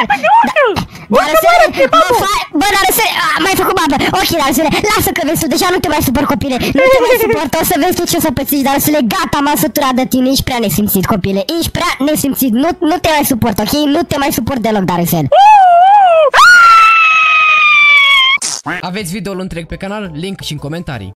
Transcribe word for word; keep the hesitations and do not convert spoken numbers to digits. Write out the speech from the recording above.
Bă, Darusele, bă, Darusele, m-ai făcut babă. Ok, Darusele, lasă că vezi tu, deja nu te mai supăr, copile. Nu te mai suport, o să vezi tu ce o să pățiști, Darusele. Gata, m-am săturat de tine, ești prea nesimțit, copile. Ești prea nesimțit, nu, nu te mai suport, ok? Nu te mai suport deloc, Darusele. Aveți videoul întreg pe canal, link și în comentarii.